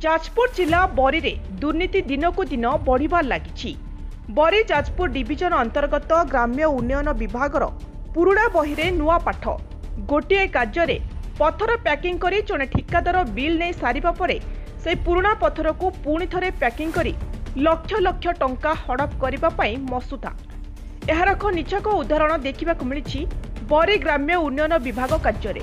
जाजपुर जिला बरी में दुर्नीति दिनकू दिन बढ़िबार लागिछि। बरी जाजपुर डिविजन अंतर्गत ग्राम्य उन्नयन विभागर पुराणा बही रे नुआ पाठ गोटे कार्य पथर पैकिंग करी जड़े ठिकादार बिल नहीं सारिबा परे से पुराणा पथर को पुणी थरे पैकिंग करी लक्ष लक्ष टंका हड़प करबा पई मसुदा। एहार एक निछक उदाहरण देखा मिली बरी ग्राम्य उन्नयन विभाग कार्य।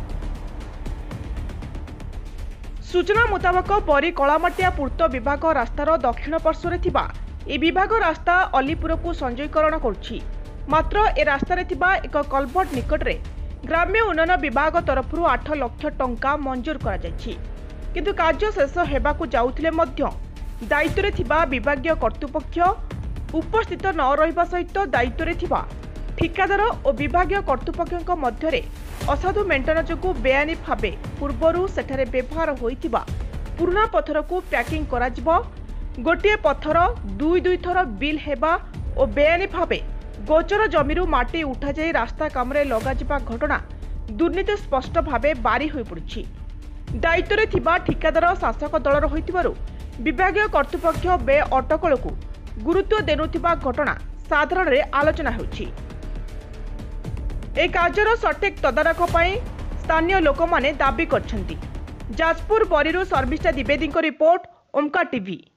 सूचना मुताबक बरी कलामाटिया पूर्त विभाग रास्तार दक्षिण पार्श्व थिबा ए विभाग रास्ता अलीपुर को संजयकरण करुछि। मात्र ए रास्तार थिबा एक कलभट निकट रे ग्राम्य उन्नयन विभाग तरफ 8 लाख टंका मंजूर करा जायछि। किंतु कार्य शेष हेबाकू जाउथिले मध्य दायित्व थिबा विभागीय कर्तृपक्ष उपस्थित न रहिबा सहित दायित्व थिबा ठिकादार और विभागीय कर्तृपक्षों मध्य असाधु मेंटन जोगु बेआईनी भावे पूर्वरु सेठारे व्यवहार होइतिबा पुराना पथर को पैकिंग कराजिबो। गोटे पथर दुई थर बिल हेबा और बेआईनी भावे गोचर जमीरु माटी उठा जाई रास्ता कामरे लगाजिबा घटना दुर्नीति स्पष्ट भावे बारी होई पड़ुछि। दायित्व थिबा ठिकादार शासक दलर होइतिबारु विभागीय कर्तृपक्ष बे अटकल को गुरुत्व देनुथिबा घटना साधारण रे आलोचना होछि। ए कार्यर सठिक तदारख पई स्थानीय लोक माने दाबी करछन्ति। जाजपुर बरीरु सर्विस्टा द्विवेदी रिपोर्ट ओमकार टीवी।